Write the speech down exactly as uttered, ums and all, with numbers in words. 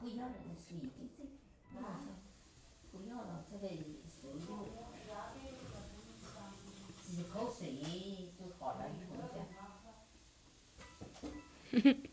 不要了，水就这，啊，不要了，这个水就几口水就好了，一口下。